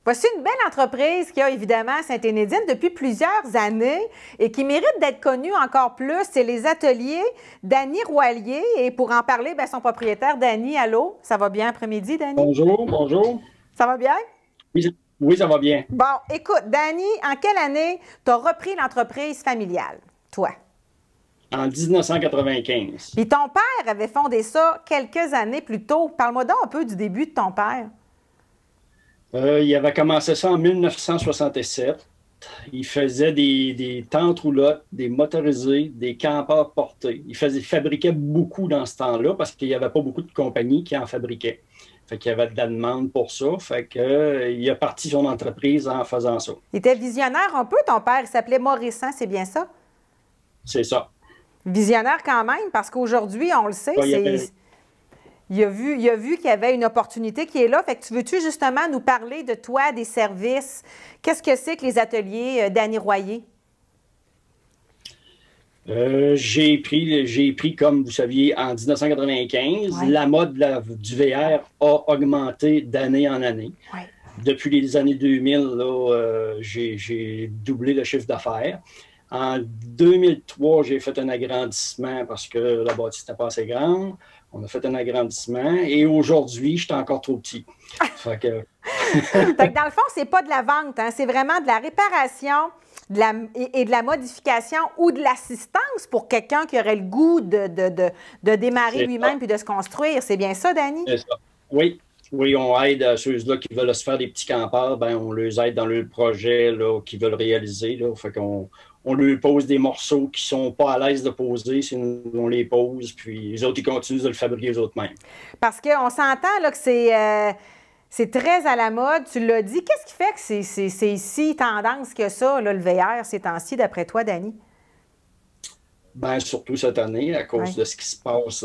Voici une belle entreprise qui a évidemment à Saint-Énédine depuis plusieurs années et qui mérite d'être connue encore plus. C'est les ateliers Danny Roilier. Et pour en parler, bien, son propriétaire, Danny, allô? Ça va bien après-midi, Danny? Bonjour, bonjour. Ça va bien? Oui, oui, ça va bien. Bon, écoute, Danny, en quelle année tu as repris l'entreprise familiale, toi? En 1995. Puis ton père avait fondé ça quelques années plus tôt. Parle-moi donc un peu du début de ton père. Il avait commencé ça en 1967. Il faisait des tentes roulottes, des motorisés, des campeurs portés. Il fabriquait beaucoup dans ce temps-là parce qu'il n'y avait pas beaucoup de compagnies qui en fabriquaient. Fait qu'il y avait de la demande pour ça. Fait que, il a parti son entreprise en faisant ça. Il était visionnaire un peu, ton père. Il s'appelait Maurice, c'est bien ça? C'est ça. Visionnaire quand même, parce qu'aujourd'hui, on le sait, il a vu qu'il y avait une opportunité qui est là. Fait que tu veux-tu justement nous parler de toi, des services? Qu'est-ce que c'est que les ateliers Danny Roilier? J'ai pris, comme vous saviez, en 1995, Ouais. la mode du VR a augmenté d'année en année. Ouais. Depuis les années 2000, là, j'ai doublé le chiffre d'affaires. En 2003, j'ai fait un agrandissement parce que la bâtisse n'était pas assez grande. On a fait un agrandissement et aujourd'hui, j'étais encore trop petit. Fait que... Fait que dans le fond, c'est pas de la vente, hein, c'est vraiment de la réparation et de la modification ou de l'assistance pour quelqu'un qui aurait le goût de démarrer lui-même puis de se construire. C'est bien ça, Danny? C'est ça. Oui. Oui, on aide ceux-là qui veulent se faire des petits campeurs, ben, on les aide dans le projet là, qu'ils veulent réaliser. Là. Fait qu'on on leur pose des morceaux qui ne sont pas à l'aise de poser, sinon on les pose, puis les autres, ils continuent de le fabriquer eux-mêmes. Parce qu'on s'entend là, que c'est très à la mode, tu l'as dit. Qu'est-ce qui fait que c'est si tendance que ça, là, le VR, ces temps-ci, d'après toi, Danny? Ben, surtout cette année, à cause Ouais. de ce qui se passe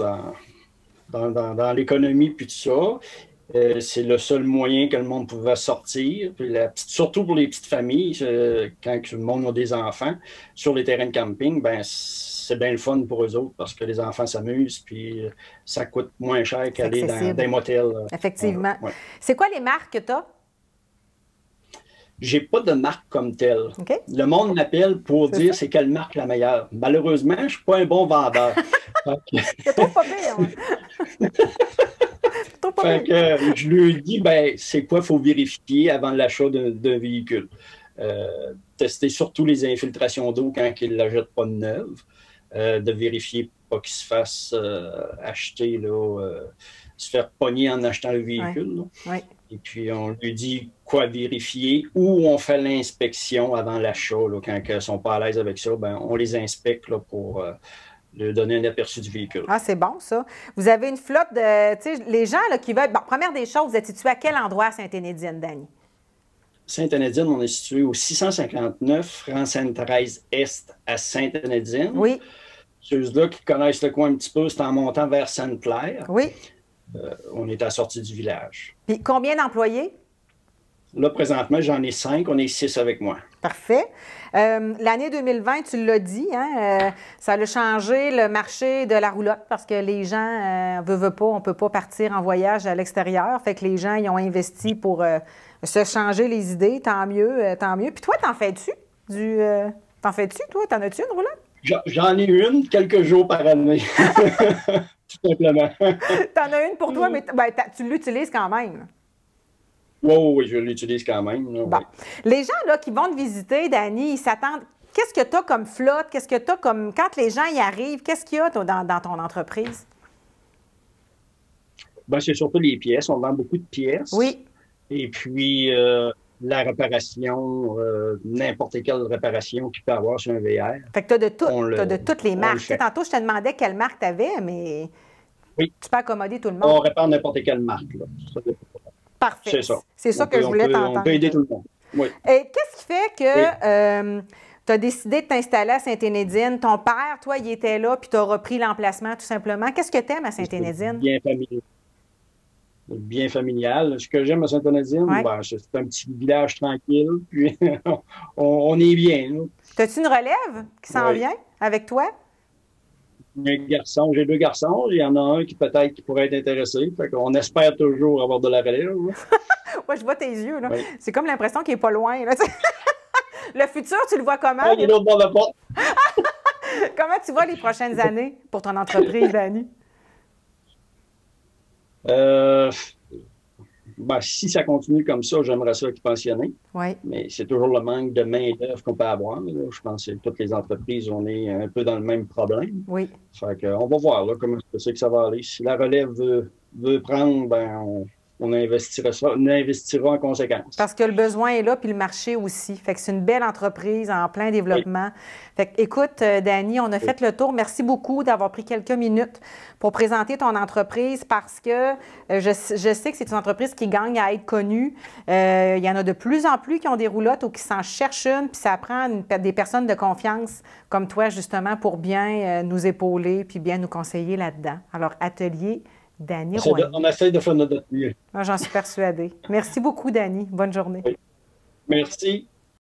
dans l'économie puis tout ça. C'est le seul moyen que le monde pouvait sortir. Puis surtout pour les petites familles, quand le monde a des enfants, sur les terrains de camping, ben, c'est bien le fun pour eux autres parce que les enfants s'amusent, puis ça coûte moins cher C'est qu'aller dans accessible. des motels. Effectivement. Ouais. C'est quoi les marques que tu as? J'ai pas de marque comme telle. OK? Le monde m'appelle pour C'est dire ça. c'est quelle marque la meilleure. Malheureusement, je suis pas un bon vendeur. C'est trop pas pire. Ouais. C'est trop pas Fait pire. que je lui dis, ben, c'est quoi, il faut vérifier avant l'achat d'un véhicule. Tester surtout les infiltrations d'eau quand il ne la jette pas de neuve. De vérifier pas qu'il se fasse acheter, là, se faire pogner en achetant le véhicule. Là. Ouais. Et puis, on lui dit quoi vérifier, ou on fait l'inspection avant l'achat. Quand ils ne sont pas à l'aise avec ça, ben, on les inspecte là, pour leur donner un aperçu du véhicule. Ah, c'est bon, ça. Vous avez une flotte de. Tu sais, les gens là, qui veulent. Bon, première des choses, vous êtes situé à quel endroit à Saint-Énédine, Danny? Sainte-Énédine, on est situé au 659 rue Sainte-Thérèse-Est à Sainte-Énédine. Oui. Ceux-là qui connaissent le coin un petit peu, c'est en montant vers Sainte-Claire. Oui. On est à la sortie du village. Puis combien d'employés? Là, présentement, j'en ai 5. On est 6 avec moi. Parfait. L'année 2020, tu l'as dit, hein, ça a changé le marché de la roulotte parce que les gens, veulent pas, on ne peut pas partir en voyage à l'extérieur. Fait que les gens, ils ont investi pour se changer les idées. Tant mieux, tant mieux. Puis toi, t'en fais-tu? T'en fais-tu, toi? T'en as-tu une roulotte? J'en ai une quelques jours par année. Tout simplement. T'en as une pour toi, mais ben, tu l'utilises quand même. Oui, oui, oui, je l'utilise quand même. Là, Bon. oui. Les gens là, qui vont te visiter, Danny, ils s'attendent. Qu'est-ce que tu as comme flotte? Qu'est-ce que tu as comme. Quand les gens y arrivent, qu'est-ce qu'il y a toi, dans ton entreprise? Ben, c'est surtout les pièces. On vend beaucoup de pièces. Oui. Et puis, la réparation, n'importe quelle réparation qu'il peut avoir sur un VR. Fait que tu as de tout. Tu as de toutes les on le marques. Tu sais, fait. tantôt, je te demandais quelle marque tu avais, mais Oui, tu peux accommoder tout le on monde. répare n'importe quelle marque. Là. Parfait. C'est ça. C'est ça que je voulais On t'entendre. peut aider tout le monde. Oui. Et qu'est-ce qui fait Oui. que tu as décidé de t'installer à Saint-Énédine? Ton père, toi, il était là, puis tu as repris l'emplacement, tout simplement. Qu'est-ce que tu aimes à Saint-Énédine? Bien familial. Bien familial. Ce que j'aime à Sainte-Onésine, Ouais. ben, c'est un petit village tranquille, puis on est bien. Là. As-tu une relève qui s'en Oui. vient avec toi? un garçon, j'ai 2 garçons, il y en a un qui peut-être qui pourrait être intéressé. Fait qu'on espère toujours avoir de la relève. Ouais, je vois tes yeux, là. Oui. C'est comme l'impression qu'il est pas loin, là. Le futur, tu le vois comment? Ah, il est l'autre bord de la porte. Comment tu vois les prochaines années pour ton entreprise, Dani? Euh, ben, si ça continue comme ça, j'aimerais ça être pensionné. Oui, Mais c'est toujours le manque de main-d'œuvre qu'on peut avoir. Là. Je pense que toutes les entreprises, on est un peu dans le même problème. oui. Fait que, on va voir là, comment c'est que ça va aller. Si la relève veut prendre, ben, on investira en conséquence. Parce que le besoin est là, puis le marché aussi. Fait que c'est une belle entreprise en plein Oui. développement. Fait que, écoute, Dani, on a fait le tour. Merci beaucoup d'avoir pris quelques minutes pour présenter ton entreprise parce que je sais que c'est une entreprise qui gagne à être connue. Il y en a de plus en plus qui ont des roulottes ou qui s'en cherchent une, puis ça prend des personnes de confiance comme toi, justement, pour bien nous épauler puis bien nous conseiller là-dedans. Alors, atelier Dani Royer. On essaie de faire notre mieux. Moi, j'en suis persuadée. Merci beaucoup, Dani. Bonne journée. Oui. Merci.